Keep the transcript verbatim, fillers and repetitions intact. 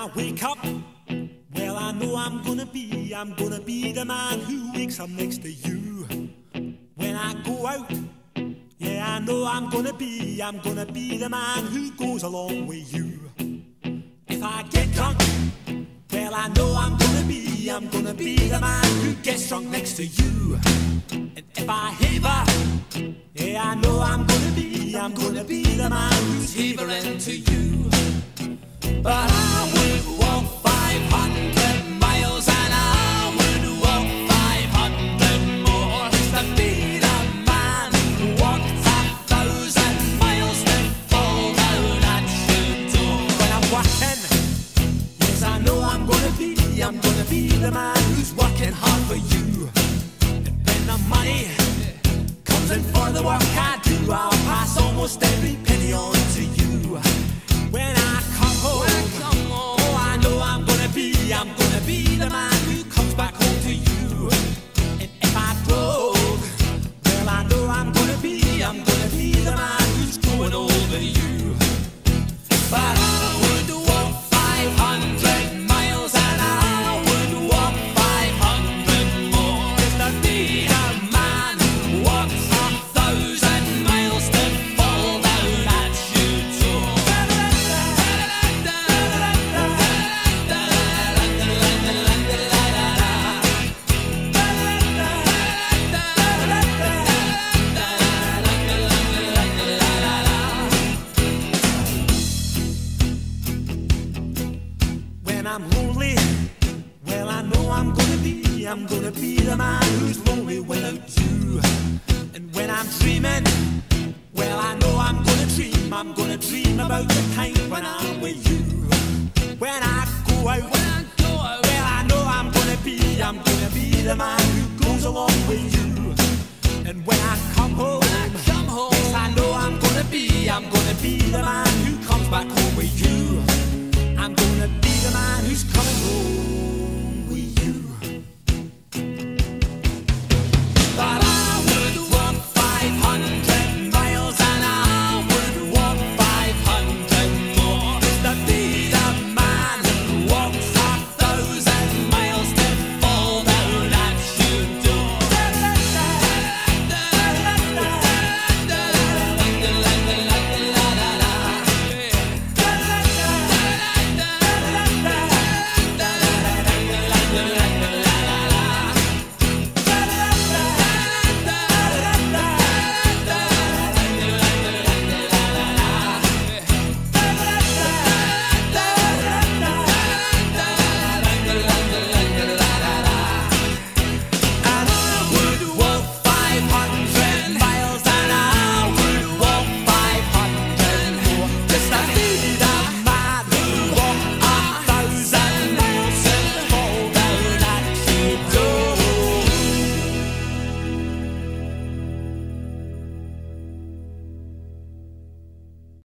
I wake up, well I know I'm gonna be, I'm gonna be the man who wakes up next to you. When I go out, yeah I know I'm gonna be, I'm gonna be the man who goes along with you. If I get drunk, well I know I'm gonna be, I'm gonna be the man who gets drunk next to you. And if I heaver, yeah I know I'm gonna be, I'm gonna be the man who's heavering to you. But I would walk five hundred miles and I would walk five hundred more just to be the man who walked a thousand miles to fall down at your door. When I'm working, yes I know I'm gonna be, I'm gonna be the man who's working hard for you. And when the money comes in for the work I do, I'll pass almost every penny on to you. When I come home, oh I know I'm gonna be, I'm gonna be the man who comes back home to you. And if I drove, well I know I'm gonna be, I'm gonna be the man who's growing old to you. But I would walk five hundred miles and I would walk five hundred more just to be the man who walks a thousand miles to fall down at your door. When I'm lonely, well I know I'm gonna be, I'm gonna be the man who's lonely without you. And when I'm dreaming, well I know I'm gonna dream, I'm gonna dream about the time when I'm with you. When I go out, when I go out, well I know I'm gonna be, I'm gonna be the man who goes along with you. And when I come home, when I come home, yes I know I'm gonna be, I'm gonna be the man who comes back home with you.